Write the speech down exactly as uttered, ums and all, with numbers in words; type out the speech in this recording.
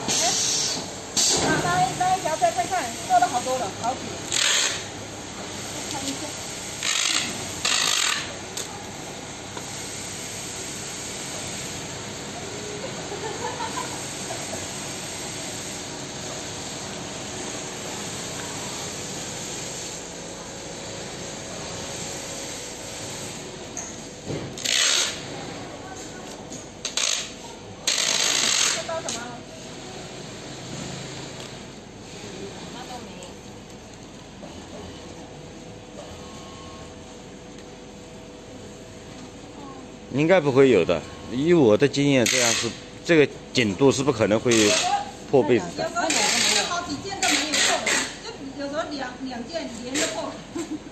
那那那一条再看看，做了好多了，好几。看一下。这包什么？什么都没。 应该不会有的，以我的经验，这样是这个紧度是不可能会破被子的。 有时候好几件都没有破，就有时候两两件连着破。